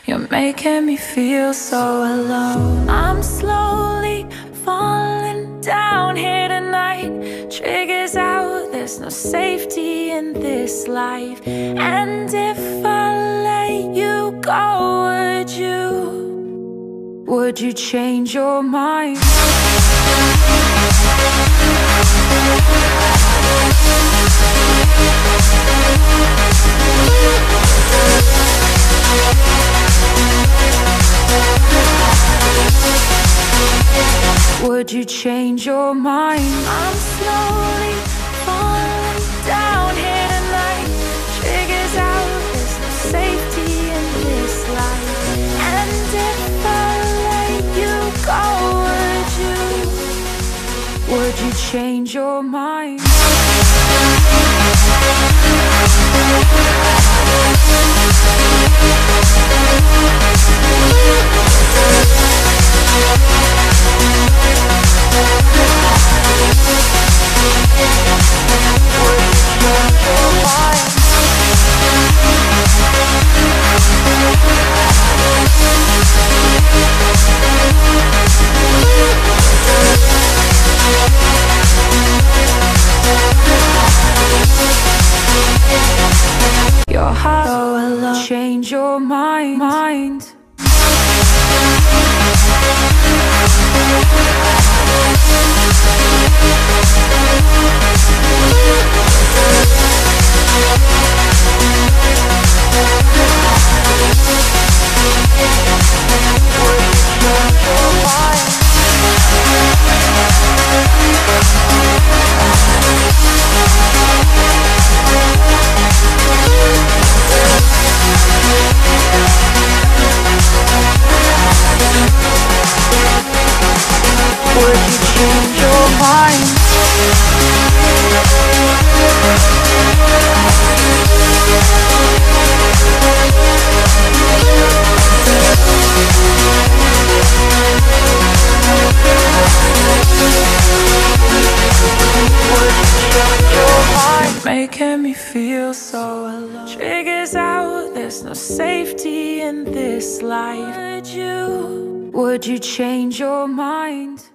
You're making me feel so alone. I'm slowly falling down here tonight. Triggers out, there's no safety in this life. And if I let you go, would you change your mind? Would you change your mind? I'm slowly falling down here tonight. Triggers out, there's no safety in this life. And if I let you go, would you change your mind? Your heart so alone. Change your mind. Would you change your mind? You're making me feel so alone. Triggers out, there's no safety in this life. Would you change your mind?